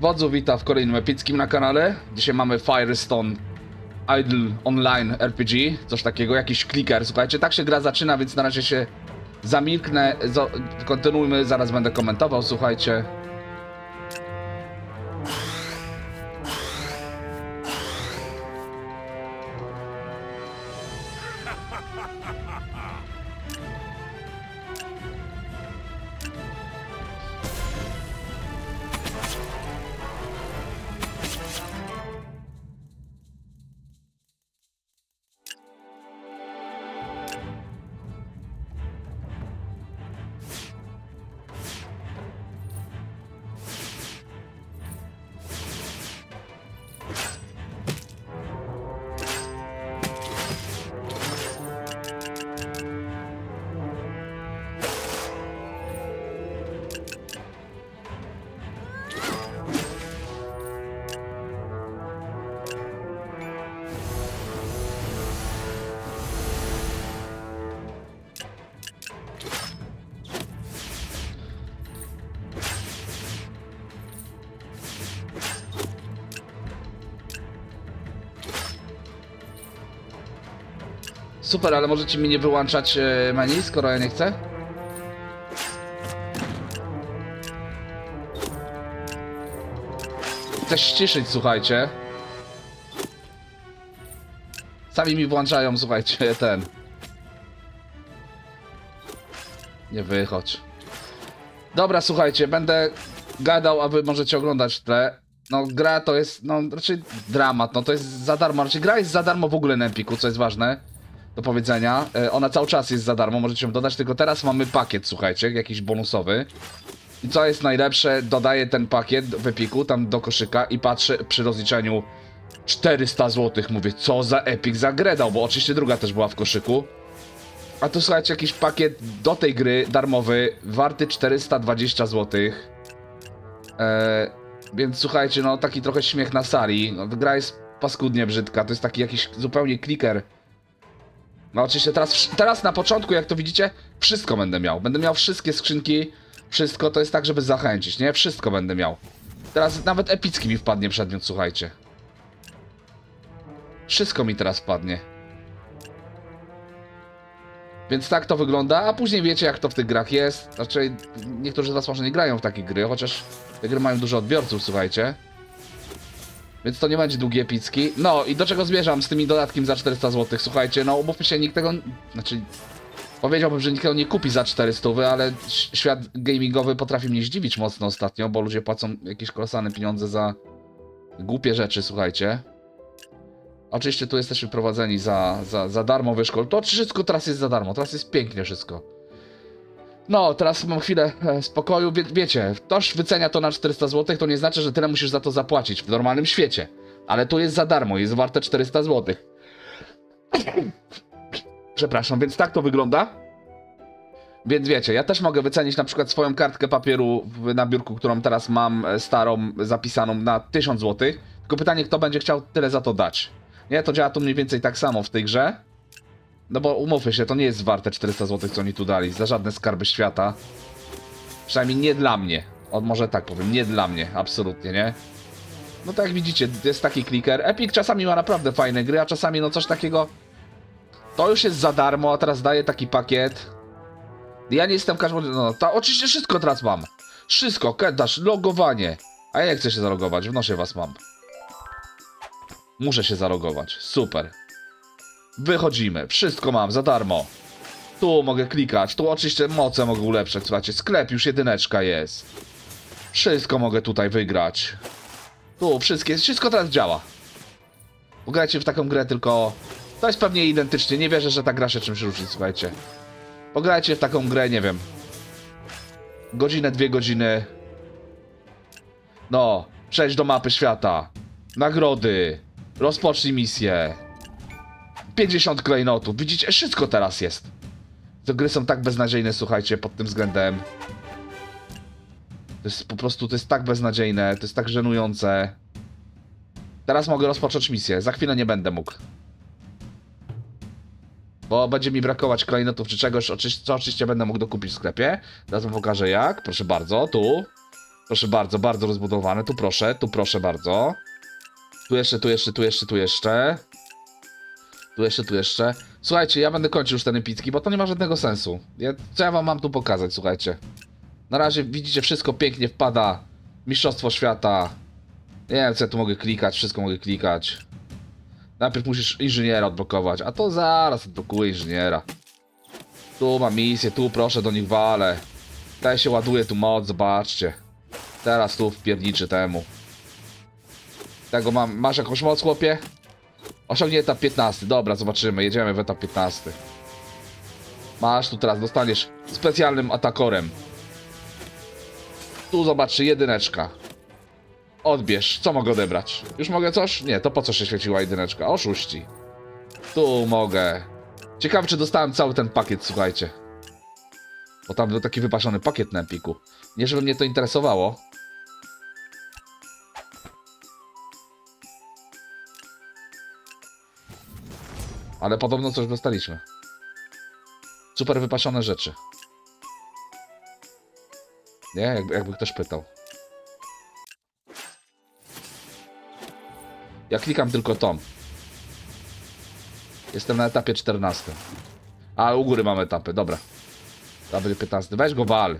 Wodzu wita w kolejnym epickim na kanale. Dzisiaj mamy Firestone Idle Online RPG, coś takiego, jakiś clicker. Słuchajcie, tak się gra zaczyna, więc na razie się zamilknę. Kontynuujmy, zaraz będę komentował, słuchajcie. Super, ale możecie mi nie wyłączać menu, skoro ja nie chcę? Chcę ściszyć, słuchajcie. Sami mi włączają, słuchajcie, ten. Nie wychodź. Dobra, słuchajcie, będę gadał, a wy możecie oglądać tle. No, gra to jest, no, raczej dramat, no to jest za darmo. Raczej gra jest za darmo w ogóle na Empiku, co jest ważne do powiedzenia. Ona cały czas jest za darmo, możecie ją dodać, tylko teraz mamy pakiet, słuchajcie, jakiś bonusowy. I co jest najlepsze, dodaję ten pakiet w Epiku, tam do koszyka i patrzę przy rozliczeniu 400 zł, mówię, co za Epic za grę dał, bo oczywiście druga też była w koszyku. A tu słuchajcie, jakiś pakiet do tej gry darmowy, warty 420 zł. Więc słuchajcie, no taki trochę śmiech na sali. No, gra jest paskudnie brzydka, to jest taki jakiś zupełnie clicker. No oczywiście teraz na początku, jak to widzicie, wszystko będę miał. Będę miał wszystkie skrzynki, wszystko, to jest tak, żeby zachęcić, nie? Wszystko będę miał. Teraz nawet epicki mi wpadnie przedmiot, słuchajcie. Wszystko mi teraz wpadnie. Więc tak to wygląda, a później wiecie, jak to w tych grach jest. Znaczy, niektórzy z was może nie grają w takie gry, chociaż te gry mają dużo odbiorców, słuchajcie. Więc to nie będzie długi epicki. No i do czego zmierzam z tymi dodatkiem za 400 zł? Słuchajcie, no umówmy się, nikt tego... Znaczy, powiedziałbym, że nikt tego nie kupi za 400, ale świat gamingowy potrafi mnie zdziwić mocno ostatnio, bo ludzie płacą jakieś kolosalne pieniądze za głupie rzeczy, słuchajcie. Oczywiście tu jesteśmy prowadzeni za darmo we szkole. To wszystko teraz jest za darmo, teraz jest pięknie wszystko. No, teraz mam chwilę spokoju. Wiecie, ktoś wycenia to na 400 zł, to nie znaczy, że tyle musisz za to zapłacić w normalnym świecie. Ale tu jest za darmo, jest warte 400 zł. Przepraszam, więc tak to wygląda. Więc wiecie, ja też mogę wycenić na przykład swoją kartkę papieru na biurku, którą teraz mam starą, zapisaną na 1000 zł. Tylko pytanie, kto będzie chciał tyle za to dać. Nie, to działa tu mniej więcej tak samo w tej grze. No bo umówmy się, to nie jest warte 400 zł, co oni tu dali, za żadne skarby świata. Przynajmniej nie dla mnie. Może tak powiem, nie dla mnie, absolutnie, nie? No tak jak widzicie, jest taki clicker. Epic czasami ma naprawdę fajne gry, a czasami no coś takiego... To już jest za darmo, a teraz daję taki pakiet. Ja nie jestem każdy... No, to oczywiście wszystko teraz mam. Wszystko, kedasz, logowanie. A ja nie chcę się zalogować, w nosie was mam. Muszę się zalogować, super. Wychodzimy, wszystko mam za darmo. Tu mogę klikać, tu oczywiście moce mogę ulepszać, słuchajcie, sklep już jedyneczka jest. Wszystko mogę tutaj wygrać. Tu wszystko teraz działa. Pograjcie w taką grę, tylko to jest pewnie identycznie, nie wierzę, że ta gra się czymś różni, słuchajcie. Pograjcie w taką grę, nie wiem, godzinę, 2 godziny. No, przejdź do mapy świata. Nagrody. Rozpocznij misję. 50 klejnotów. Widzicie? Wszystko teraz jest. Te gry są tak beznadziejne, słuchajcie, pod tym względem. To jest po prostu, to jest tak beznadziejne, to jest tak żenujące. Teraz mogę rozpocząć misję. Za chwilę nie będę mógł. Bo będzie mi brakować klejnotów czy czegoś, co oczywiście będę mógł dokupić w sklepie. Teraz wam pokażę jak. Proszę bardzo, tu. Proszę bardzo, bardzo rozbudowane. Tu proszę bardzo. Tu jeszcze, tu jeszcze, tu jeszcze, tu jeszcze. Tu jeszcze, tu jeszcze. Słuchajcie, ja będę kończył już ten epicki, bo to nie ma żadnego sensu. Co ja wam mam tu pokazać, słuchajcie. Na razie widzicie, wszystko pięknie wpada. Mistrzostwo świata. Nie wiem, co ja tu mogę klikać, wszystko mogę klikać. Najpierw musisz inżyniera odblokować, a to zaraz odblokuję inżyniera. Tu mam misję, tu proszę do nich walę. Tutaj się ładuje tu moc, zobaczcie. Teraz tu wpierniczy temu. Tego mam, masz jakąś moc, chłopie? Osiągnie etap 15, dobra, zobaczymy, jedziemy w etap 15. Masz tu teraz, dostaniesz specjalnym atakorem. Tu zobaczcie, jedyneczka. Odbierz, co mogę odebrać? Już mogę coś? Nie, to po co się świeciła jedyneczka? Oszuści. Tu mogę. Ciekawe, czy dostałem cały ten pakiet, słuchajcie. Bo tam był taki wypaszony pakiet na Empiku. Nie, żeby mnie to interesowało. Ale podobno coś dostaliśmy. Super wypasione rzeczy. Nie? Jakby ktoś pytał. Ja klikam tylko tom. Jestem na etapie 14. A, u góry mam etapy, dobra. Etapy 15. Weź go wal.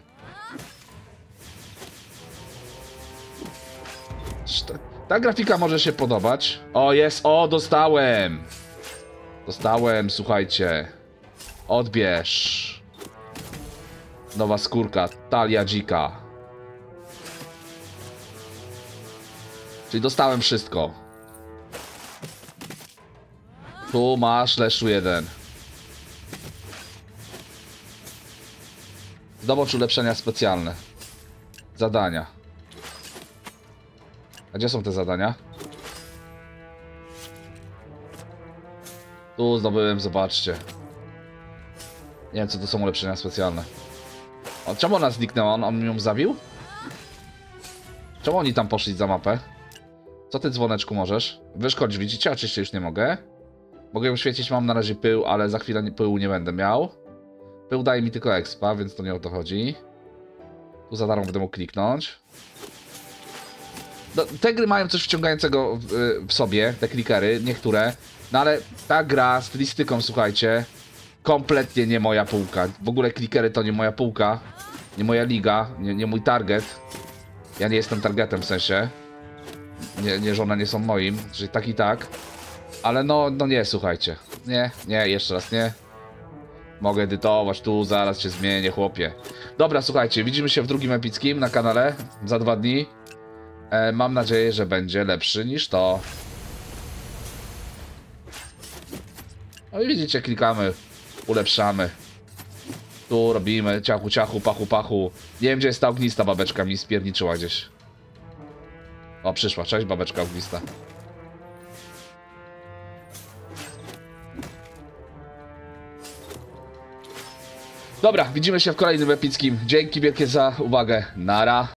Ta grafika może się podobać. O, jest, o, dostałem. Dostałem, słuchajcie. Odbierz. Nowa skórka, talia dzika. Czyli dostałem wszystko. Tu masz leszu 1. Zdobądź ulepszenia specjalne. Zadania. A gdzie są te zadania? Tu zdobyłem, zobaczcie. Nie wiem, co to są ulepszenia specjalne. O, czemu ona zniknęła? On ją zabił? Czemu oni tam poszli za mapę? Co ty, dzwoneczku, możesz? Wyszkodź, widzicie? Oczywiście już nie mogę. Mogę ją świecić, mam na razie pył, ale za chwilę pyłu nie będę miał. Pył daje mi tylko expa, więc to nie o to chodzi. Tu za darmo będę mógł kliknąć. No, te gry mają coś wciągającego w sobie, te klikery, niektóre. No ale ta gra stylistyką, słuchajcie, kompletnie nie moja półka. W ogóle klikery to nie moja półka, nie moja liga, nie mój target. Ja nie jestem targetem, w sensie. Nie, że one nie są moim, czyli tak i tak. Ale no nie, słuchajcie. Nie, jeszcze raz nie. Mogę edytować, tu zaraz się zmienię, chłopie. Dobra, słuchajcie, widzimy się w drugim epickim na kanale za 2 dni. Mam nadzieję, że będzie lepszy niż to. No i widzicie, klikamy, ulepszamy. Tu robimy ciachu, ciachu, pachu, pachu. Nie wiem, gdzie jest ta ognista babeczka, mi spierniczyła gdzieś. O, przyszła, cześć babeczka ognista. Dobra, widzimy się w kolejnym epickim. Dzięki wielkie za uwagę. Nara.